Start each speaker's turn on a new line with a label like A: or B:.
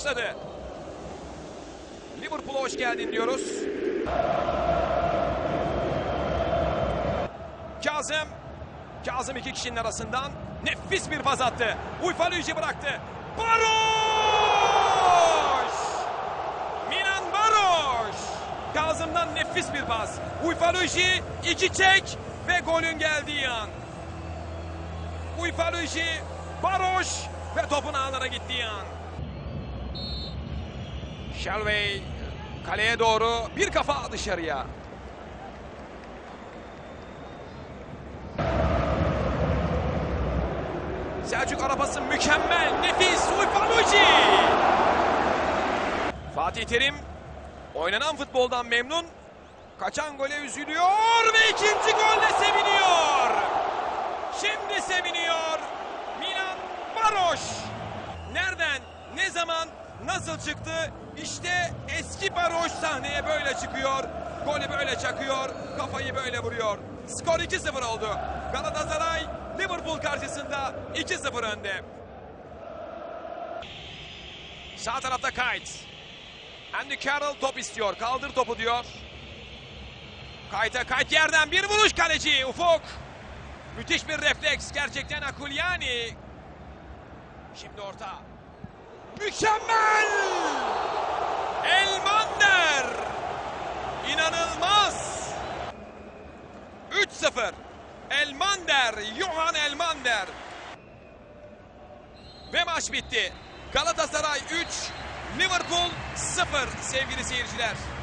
A: başladı. Liverpool'a hoş geldin diyoruz. Kazım iki kişinin arasından nefis bir pas attı. Uyfaluji bıraktı. Baroş! Milan Baroş! Kazım'dan nefis bir pas. Uyfaluji iki çek ve golün geldiği an. Uyfaluji, Baroş ve topun ağlara gittiği an. Shelvey kaleye doğru bir kafa dışarıya. Selçuk arabası mükemmel, nefis, Uyfaluji. Fatih Terim oynanan futboldan memnun. Kaçan gole üzülüyor ve ikinci golle seviniyor. Şimdi seviniyor Milan Baroş. Nereden, ne zaman, nasıl çıktı? İşte eski Baroş sahneye böyle çıkıyor. Golü böyle çakıyor, kafayı böyle vuruyor. Skor 2-0 oldu. Galatasaray Liverpool karşısında 2-0 önde. Sağ tarafta Kite. Andy Carroll top istiyor. Kaldır topu diyor. Kite yerden bir vuruş, kaleci Ufuk. Müthiş bir refleks gerçekten Akulyani. Şimdi orta. Mükemmel! Elmander! İnanılmaz! 3-0. Elmander, Johan Elmander. Ve maç bitti. Galatasaray 3, Liverpool 0 sevgili seyirciler.